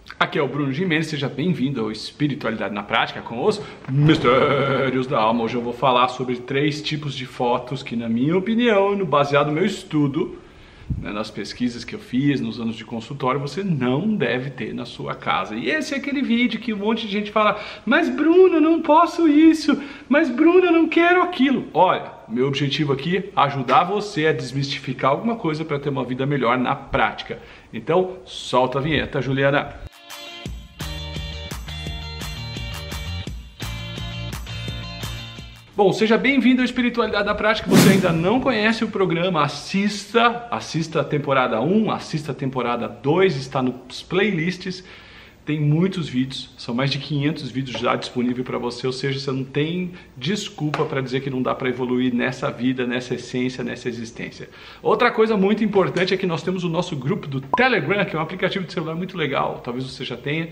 Aqui é o Bruno Gimenez, seja bem-vindo ao Espiritualidade na Prática com os Mistérios da Alma. Hoje eu vou falar sobre 3 tipos de fotos que, na minha opinião, baseado no meu estudo, nas pesquisas que eu fiz, nos anos de consultório, você não deve ter na sua casa. E esse é aquele vídeo que um monte de gente fala: mas Bruno, eu não posso isso, mas Bruno, eu não quero aquilo. Olha, meu objetivo aqui é ajudar você a desmistificar alguma coisa para ter uma vida melhor na prática. Então, solta a vinheta, Juliana. Bom, seja bem-vindo ao Espiritualidade na Prática. Você ainda não conhece o programa, assista a temporada 1, assista a temporada 2, está nos playlists, tem muitos vídeos, são mais de 500 vídeos já disponíveis para você, ou seja, você não tem desculpa para dizer que não dá para evoluir nessa vida, nessa essência, nessa existência. Outra coisa muito importante é que nós temos o nosso grupo do Telegram, que é um aplicativo de celular muito legal, talvez você já tenha.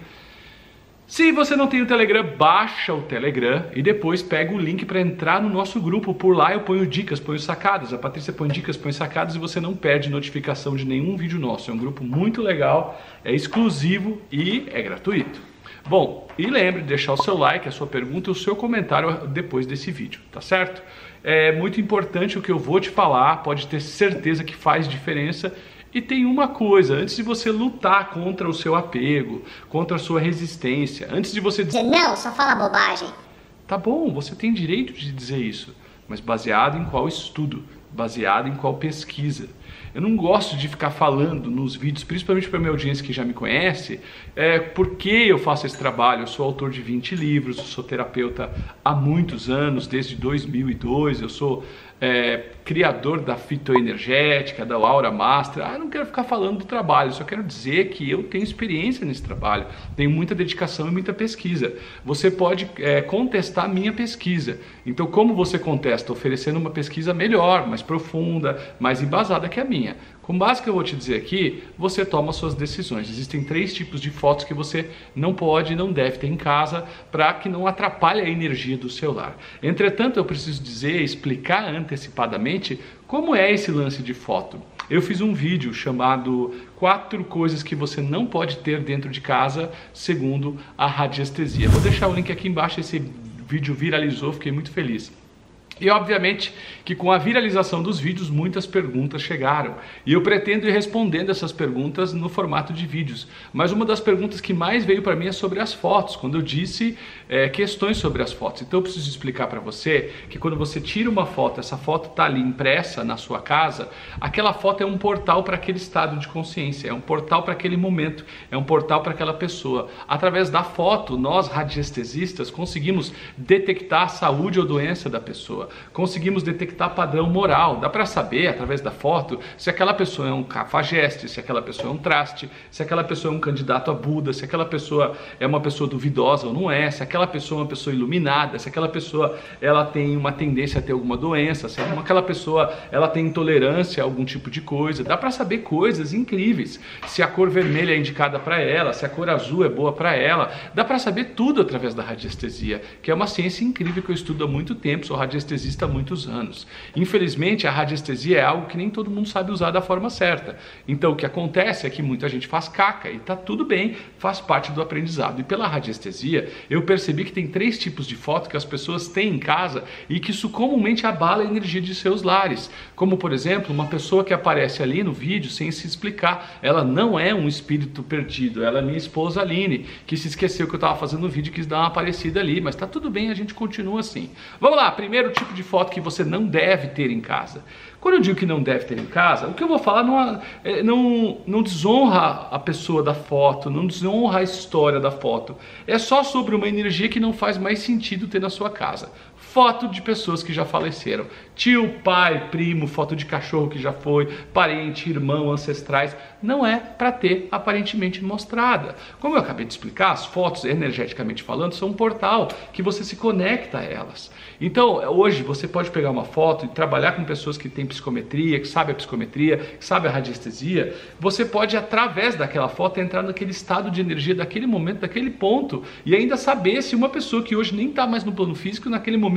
Se você não tem o Telegram, baixa o Telegram e depois pega o link para entrar no nosso grupo. Por lá eu ponho dicas, ponho sacadas. A Patrícia põe dicas, põe sacadas e você não perde notificação de nenhum vídeo nosso. É um grupo muito legal, é exclusivo e é gratuito. Bom, e lembre de deixar o seu like, a sua pergunta e o seu comentário depois desse vídeo, tá certo? É muito importante o que eu vou te falar, pode ter certeza que faz diferença. E tem uma coisa, antes de você lutar contra o seu apego, contra a sua resistência, antes de você dizer não, só fala bobagem. Tá bom, você tem direito de dizer isso, mas baseado em qual estudo, baseado em qual pesquisa. Eu não gosto de ficar falando nos vídeos, principalmente para a minha audiência que já me conhece, por que eu faço esse trabalho. Eu sou autor de 20 livros, eu sou terapeuta há muitos anos, desde 2002, eu sou criador da fitoenergética, da Aura Master. Eu não quero ficar falando do trabalho, só quero dizer que eu tenho experiência nesse trabalho, tenho muita dedicação e muita pesquisa. Você pode contestar a minha pesquisa. Então, como você contesta? Oferecendo uma pesquisa melhor, mais profunda, mais embasada que a minha. Com base que eu vou te dizer aqui, você toma suas decisões. Existem 3 tipos de fotos que você não pode e não deve ter em casa para que não atrapalhe a energia do seu lar. Entretanto, eu preciso dizer, explicar antecipadamente como é esse lance de foto. Eu fiz um vídeo chamado 4 coisas que você não pode ter dentro de casa segundo a radiestesia. Vou deixar o link aqui embaixo, esse vídeo viralizou, fiquei muito feliz. E obviamente que com a viralização dos vídeos muitas perguntas chegaram e eu pretendo ir respondendo essas perguntas no formato de vídeos. Mas uma das perguntas que mais veio para mim é sobre as fotos, quando eu disse questões sobre as fotos. Então eu preciso explicar para você que quando você tira uma foto, essa foto está ali impressa na sua casa, aquela foto é um portal para aquele estado de consciência, é um portal para aquele momento, é um portal para aquela pessoa. Através da foto, nós radiestesistas conseguimos detectar a saúde ou doença da pessoa. Conseguimos detectar padrão moral. Dá para saber através da foto se aquela pessoa é um cafajeste, se aquela pessoa é um traste, se aquela pessoa é um candidato a Buda, se aquela pessoa é uma pessoa duvidosa ou não é, se aquela pessoa é uma pessoa iluminada, se aquela pessoa ela tem uma tendência a ter alguma doença, se aquela pessoa ela tem intolerância a algum tipo de coisa. Dá para saber coisas incríveis. Se a cor vermelha é indicada para ela, se a cor azul é boa para ela. Dá para saber tudo através da radiestesia, que é uma ciência incrível que eu estudo há muito tempo. Sou radiestesista há muitos anos. Infelizmente, a radiestesia é algo que nem todo mundo sabe usar da forma certa. Então, o que acontece é que muita gente faz caca e tá tudo bem, faz parte do aprendizado. E pela radiestesia, eu percebi que tem 3 tipos de foto que as pessoas têm em casa e que isso comumente abala a energia de seus lares. Como, por exemplo, uma pessoa que aparece ali no vídeo sem se explicar. Ela não é um espírito perdido, ela é minha esposa Aline, que se esqueceu que eu estava fazendo um vídeo e quis dar uma aparecida ali, mas tá tudo bem, a gente continua assim. Vamos lá, primeiro tipo de foto que você não deve ter em casa. Quando eu digo que não deve ter em casa, o que eu vou falar não desonra a pessoa da foto, não desonra a história da foto. É só sobre uma energia que não faz mais sentido ter na sua casa. Foto de pessoas que já faleceram. Tio, pai, primo, foto de cachorro que já foi, parente, irmão, ancestrais. Não é para ter aparentemente mostrada. Como eu acabei de explicar, as fotos, energeticamente falando, são um portal que você se conecta a elas. Então, hoje você pode pegar uma foto e trabalhar com pessoas que têm psicometria, que sabem a psicometria, que sabem a radiestesia. Você pode, através daquela foto, entrar naquele estado de energia daquele momento, daquele ponto, e ainda saber se uma pessoa que hoje nem está mais no plano físico, naquele momento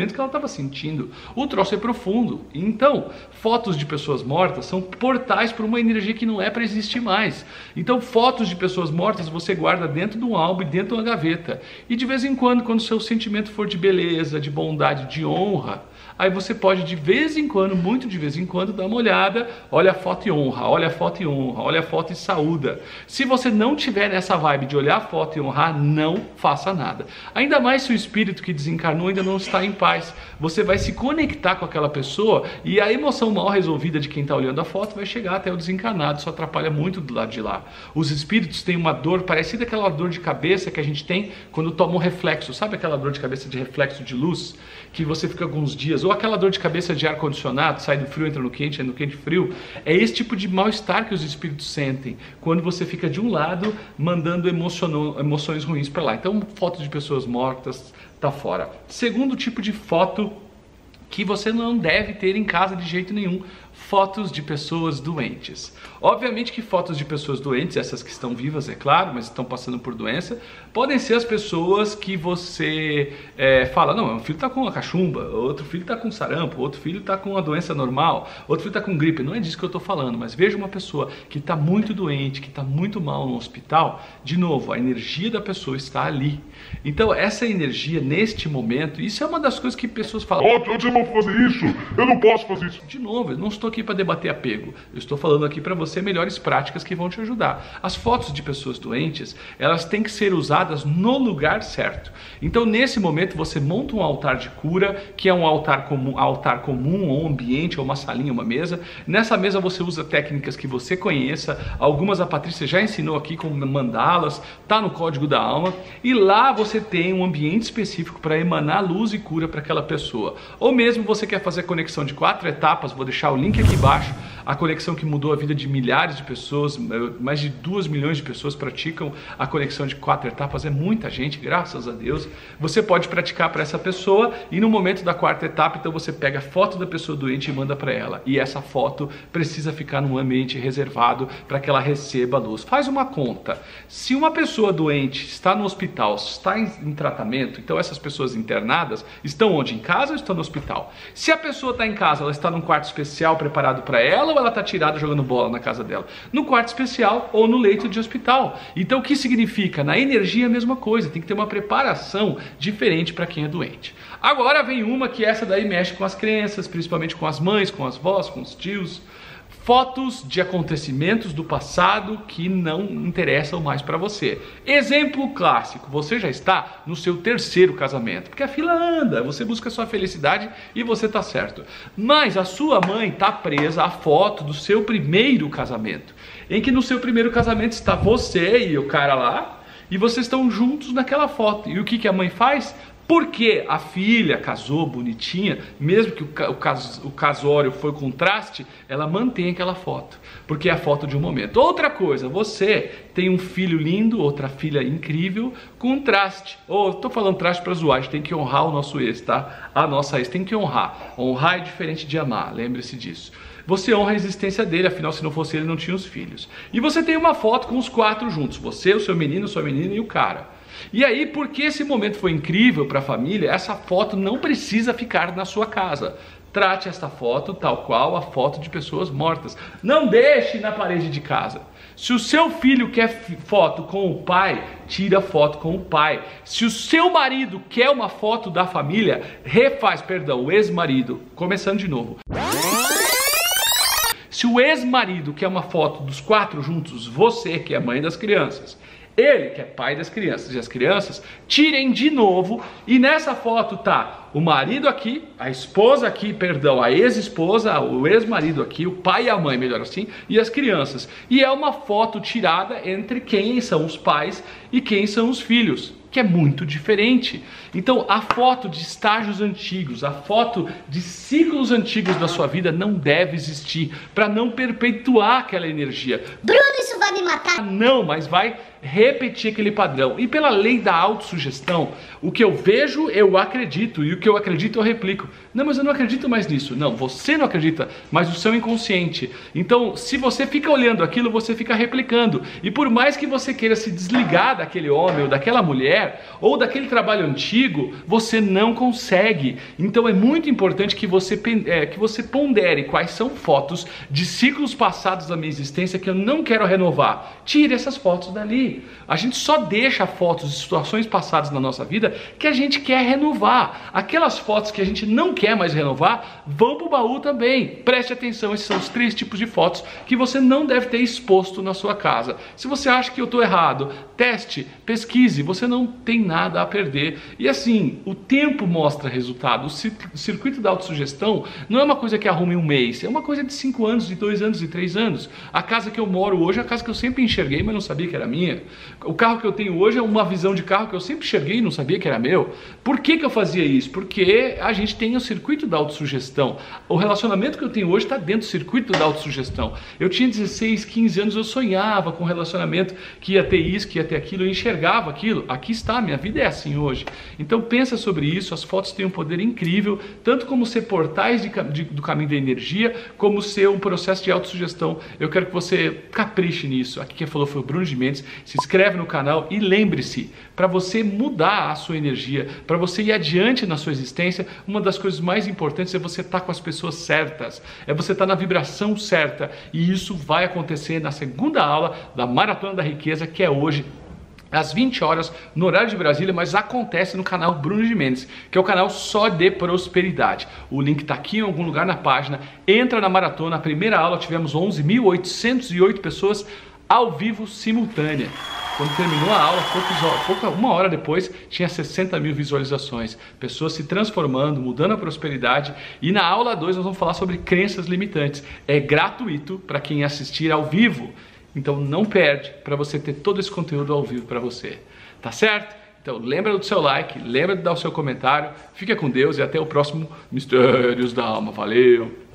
sofrimento que ela estava sentindo. O troço é profundo. Então, fotos de pessoas mortas são portais para uma energia que não é para existir mais. Então, fotos de pessoas mortas você guarda dentro de um álbum e dentro de uma gaveta. E de vez em quando o seu sentimento for de beleza, de bondade, de honra, aí você pode de vez em quando, muito de vez em quando, dar uma olhada, olha a foto e honra, olha a foto e honra, olha a foto e saúda. Se você não tiver nessa vibe de olhar a foto e honrar, não faça nada. Ainda mais se o espírito que desencarnou ainda não está em paz. Você vai se conectar com aquela pessoa e a emoção mal resolvida de quem está olhando a foto vai chegar até o desencarnado. Isso atrapalha muito do lado de lá. Os espíritos têm uma dor parecida com aquela dor de cabeça que a gente tem quando toma um reflexo. Sabe aquela dor de cabeça de reflexo de luz? Que você fica alguns dias, ou aquela dor de cabeça de ar-condicionado, sai do frio, entra no quente, frio. É esse tipo de mal-estar que os espíritos sentem quando você fica de um lado mandando emoções ruins para lá. Então, foto de pessoas mortas tá fora. Segundo tipo de foto que você não deve ter em casa de jeito nenhum: fotos de pessoas doentes. Obviamente que fotos de pessoas doentes, essas que estão vivas, é claro, mas estão passando por doença, podem ser as pessoas que você fala, não, um filho está com uma cachumba, outro filho está com sarampo, outro filho está com uma doença normal, outro filho está com gripe. Não é disso que eu estou falando, mas veja uma pessoa que está muito doente, que está muito mal no hospital, de novo, a energia da pessoa está ali. Então essa energia, neste momento, isso é uma das coisas que pessoas falam, onde eu vou fazer isso? Eu não posso fazer isso. De novo, eu não estou aqui para debater apego, eu estou falando aqui para você melhores práticas que vão te ajudar. As fotos de pessoas doentes, elas têm que ser usadas no lugar certo. Então nesse momento você monta um altar de cura, que é um altar comum, ou um ambiente, ou uma salinha, uma mesa. Nessa mesa você usa técnicas que você conheça, algumas a Patrícia já ensinou aqui, como mandalas, tá no Código da Alma, e lá você tem um ambiente específico para emanar luz e cura para aquela pessoa. Ou mesmo você quer fazer conexão de 4 etapas, vou deixar o link aqui embaixo, a conexão que mudou a vida de milhares de pessoas, mais de 2 milhões de pessoas praticam a conexão de 4 etapas, é muita gente, graças a Deus. Você pode praticar para essa pessoa e no momento da 4ª etapa, então você pega a foto da pessoa doente e manda para ela. E essa foto precisa ficar num ambiente reservado para que ela receba a luz. Faz uma conta, se uma pessoa doente está no hospital, está em tratamento, então essas pessoas internadas estão onde? Em casa ou estão no hospital? Se a pessoa está em casa, ela está num quarto especial preparado para ela, ou ela está tirada jogando bola na casa dela? No quarto especial ou no leito de hospital. Então o que significa? Na energia é a mesma coisa, tem que ter uma preparação diferente para quem é doente. Agora vem uma que essa daí mexe com as crianças, principalmente com as mães, com as vós, com os tios. Fotos de acontecimentos do passado que não interessam mais para você. Exemplo clássico, você já está no seu 3º casamento, porque a fila anda, você busca a sua felicidade e você está certo. Mas a sua mãe está presa à foto do seu 1º casamento, em que no seu 1º casamento está você e o cara lá, e vocês estão juntos naquela foto. E o que a mãe faz? Porque a filha casou bonitinha, mesmo que o casório foi contraste, ela mantém aquela foto, porque é a foto de um momento. Outra coisa, você tem um filho lindo, outra filha incrível, com traste. Estou falando traste para zoar, a gente tem que honrar o nosso ex, tá? A nossa ex tem que honrar. Honrar é diferente de amar, lembre-se disso. Você honra a existência dele, afinal se não fosse ele não tinha os filhos. E você tem uma foto com os 4 juntos, você, o seu menino, sua menina e o cara. E aí, porque esse momento foi incrível para a família, essa foto não precisa ficar na sua casa. Trate esta foto tal qual a foto de pessoas mortas. Não deixe na parede de casa. Se o seu filho quer foto com o pai, tira foto com o pai. Se o seu marido quer uma foto da família, o ex-marido, começando de novo. Se o ex-marido quer uma foto dos 4 juntos, você que é mãe das crianças, ele que é pai das crianças e as crianças, tirem de novo, e nessa foto tá o marido aqui, a esposa aqui, a ex-esposa, o ex-marido aqui, o pai e a mãe, melhor assim, e as crianças. E é uma foto tirada entre quem são os pais e quem são os filhos, que é muito diferente. Então a foto de estágios antigos, a foto de ciclos antigos da sua vida não deve existir, para não perpetuar aquela energia. Bruno, isso vai me matar. Não, mas vai repetir aquele padrão. E pela lei da autossugestão, o que eu vejo, eu acredito, e o que eu acredito, eu replico. Não, mas eu não acredito mais nisso. Não, você não acredita, mas o seu inconsciente. Então, se você fica olhando aquilo, você fica replicando. E por mais que você queira se desligar daquele homem ou daquela mulher, quer, ou daquele trabalho antigo, você não consegue. Então é muito importante que você pondere quais são fotos de ciclos passados da minha existência que eu não quero renovar. Tire essas fotos dali. A gente só deixa fotos de situações passadas na nossa vida que a gente quer renovar. Aquelas fotos que a gente não quer mais renovar, vão pro baú também. Preste atenção, esses são os 3 tipos de fotos que você não deve ter exposto na sua casa. Se você acha que eu estou errado, teste, pesquise, você não tem nada a perder. E assim, o tempo mostra resultado. O circuito da autossugestão não é uma coisa que arrume um mês, é uma coisa de 5 anos, de 2 anos, de 3 anos. A casa que eu moro hoje é a casa que eu sempre enxerguei, mas não sabia que era minha. O carro que eu tenho hoje é uma visão de carro que eu sempre enxerguei e não sabia que era meu. Por que eu fazia isso? Porque a gente tem o circuito da autossugestão. O relacionamento que eu tenho hoje está dentro do circuito da autossugestão. Eu tinha 16, 15 anos, eu sonhava com um relacionamento que ia ter isso, que ia ter aquilo, eu enxergava aquilo. Aqui está, minha vida é assim hoje. Então pensa sobre isso, as fotos têm um poder incrível, tanto como ser portais do caminho da energia, como ser um processo de autossugestão. Eu quero que você capriche nisso. Aqui quem falou foi o Bruno de Mendes. Se inscreve no canal e lembre-se, para você mudar a sua energia, para você ir adiante na sua existência, uma das coisas mais importantes é você estar com as pessoas certas, é você estar na vibração certa, e isso vai acontecer na segunda aula da Maratona da Riqueza, que é hoje, às 20 horas, no horário de Brasília, mas acontece no canal Bruno de Mendes, que é o canal só de prosperidade. O link está aqui em algum lugar na página. Entra na maratona. A primeira aula tivemos 11.808 pessoas ao vivo simultânea. Quando terminou a aula, uma hora depois, tinha 60 mil visualizações. Pessoas se transformando, mudando a prosperidade. E na aula 2 nós vamos falar sobre crenças limitantes. É gratuito para quem assistir ao vivo. Então não perde para você ter todo esse conteúdo ao vivo para você. Tá certo? Então lembra do seu like, lembra de dar o seu comentário. Fica com Deus e até o próximo Mistérios da Alma. Valeu!